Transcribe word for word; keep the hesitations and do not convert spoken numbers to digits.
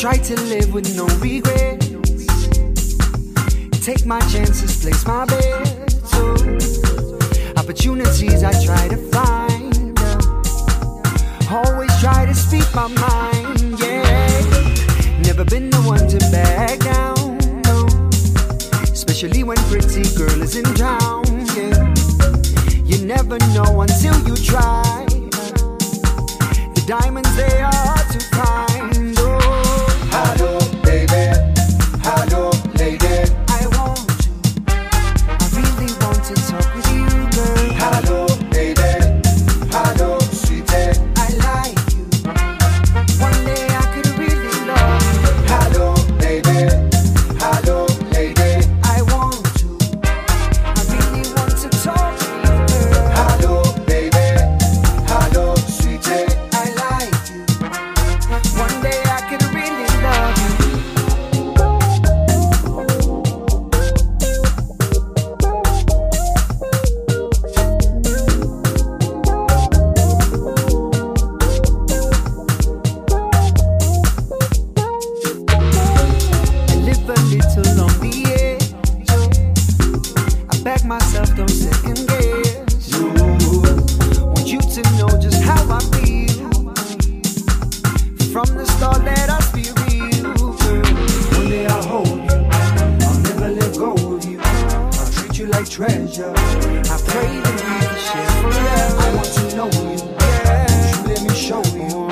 try to live with no regrets. Take my chances, place my bets. So opportunities I try to find. Always try to speak my mind, yeah. Never been the one to back down, no. Especially when pretty girl is in town, yeah. You never know until you try. The diamonds, they are hard to find. Oh, hello, baby. Hello, lady. I want to, I really want to talk with you, girl. Hello, baby. Hello, sweetie. I like you. One day I could really love you. Hello, baby. Hello, lady. I want to, I really want to talk with you, girl. Hello, baby. Hello, sweetie. I like you. One day I could really love you. I live a little on the edge. I back myself, don't second guess. Want you to know just how I feel. From the start, let us be real, girl. One day I'll hold you. I'll never let go of you. I'll treat you like treasure. I pray that we can share forever. I want to know you. Yeah. You let me show you.